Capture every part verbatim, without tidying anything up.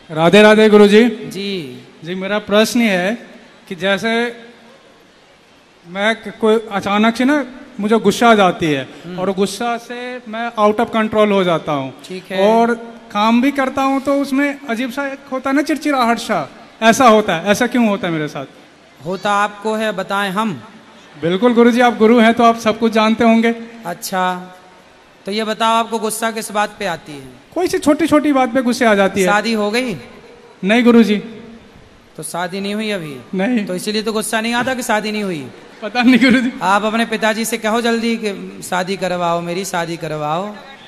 राधे राधे गुरु जी। जी जी मेरा प्रश्न ये है कि जैसे मैं कोई अचानक से ना मुझे गुस्सा आ जाती है और गुस्सा से मैं आउट ऑफ कंट्रोल हो जाता हूँ। ठीक है। और काम भी करता हूँ तो उसमें अजीब सा एक होता है ना, चिड़चिड़ाहट सा ऐसा होता है। ऐसा क्यों होता है मेरे साथ? होता आपको है, बताएं हम? बिल्कुल गुरुजी, आप गुरु हैं तो आप सब कुछ जानते होंगे। अच्छा, तो ये बताओ आपको गुस्सा किस बात पे आती है? कोई सी छोटी छोटी बात पे गुस्से आ जाती है। शादी हो गई? नहीं गुरुजी। तो शादी नहीं हुई अभी? नहीं। तो इसीलिए तो गुस्सा नहीं आता कि शादी नहीं हुई। पता नहीं गुरुजी। आप अपने पिताजी से कहो जल्दी कि शादी करवाओ, मेरी शादी करवाओ।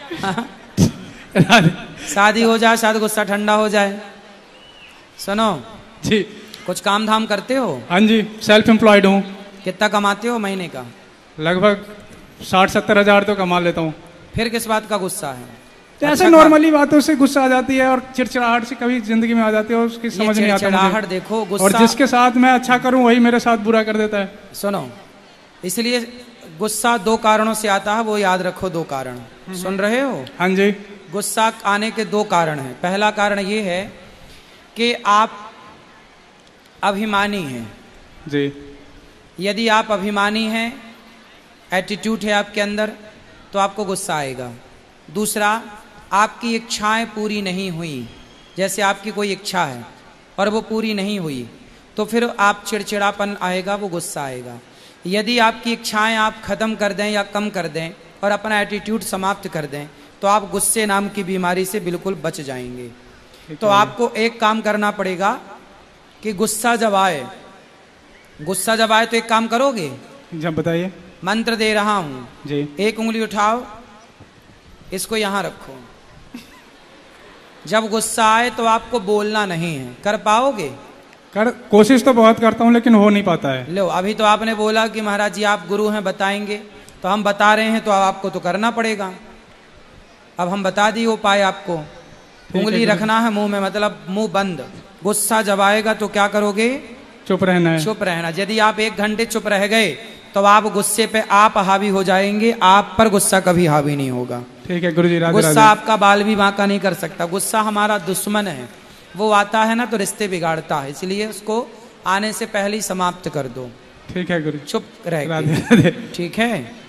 शादी हो जाए, शायद गुस्सा ठंडा हो जाए। सुनो जी, कुछ काम धाम करते हो? हाँ जी, सेल्फ एम्प्लॉयड हूँ। कितना कमाते हो महीने का? लगभग साठ सत्तर हजार तो कमा लेता हूँ। फिर किस बात का गुस्सा है? तो ऐसे नॉर्मली बातों से गुस्सा आ जाती है और चिड़चिड़ाहट से कभी जिंदगी में आ जाती है और उसकी समझ नहीं आता चिड़चिड़ाहट देखो, गुस्सा और जिसके साथ मैं अच्छा करूं वही मेरे साथ बुरा कर देता है। सुनो, इसलिए गुस्सा दो कारणों से आता है, वो याद रखो। दो कारण सुन रहे हो? हाँ जी। गुस्सा आने के दो कारण हैं। पहला कारण ये है कि आप अभिमानी हैं। जी। यदि आप अभिमानी हैं, एटीट्यूड है आपके अंदर, तो आपको गुस्सा आएगा। दूसरा, आपकी इच्छाएं पूरी नहीं हुई। जैसे आपकी कोई इच्छा है और वो पूरी नहीं हुई तो फिर आप चिड़चिड़ापन आएगा, वो गुस्सा आएगा। यदि आपकी इच्छाएं आप ख़त्म कर दें या कम कर दें और अपना एटीट्यूड समाप्त कर दें तो आप गुस्से नाम की बीमारी से बिल्कुल बच जाएंगे। तो आपको एक काम करना पड़ेगा कि गुस्सा जब आए, गुस्सा जब आए तो एक काम करोगे? जब बताइए। मंत्र दे रहा हूं जी। एक उंगली उठाओ, इसको यहां रखो। जब गुस्सा आए तो आपको बोलना नहीं है। कर पाओगे? कर कोशिश तो बहुत करता हूं लेकिन हो नहीं पाता है। लो, अभी तो आपने बोला कि महाराज जी आप गुरु हैं, बताएंगे, तो हम बता रहे हैं तो आपको तो करना पड़ेगा। अब हम बता दिए उपाय आपको। उंगली रखना है मुंह में, मतलब मुंह बंद। गुस्सा जब आएगा तो क्या करोगे? चुप रहना है। चुप रहना। यदि आप एक घंटे चुप रह गए तो आप गुस्से पे आप हावी हो जाएंगे, आप पर गुस्सा कभी हावी नहीं होगा। ठीक है गुरुजी। राधे गुस्सा राधे। आपका बाल भी बांका नहीं कर सकता। गुस्सा हमारा दुश्मन है, वो आता है ना तो रिश्ते बिगाड़ता है, इसलिए उसको आने से पहले ही समाप्त कर दो। ठीक है गुरु। चुप रह राधे राधे। ठीक है।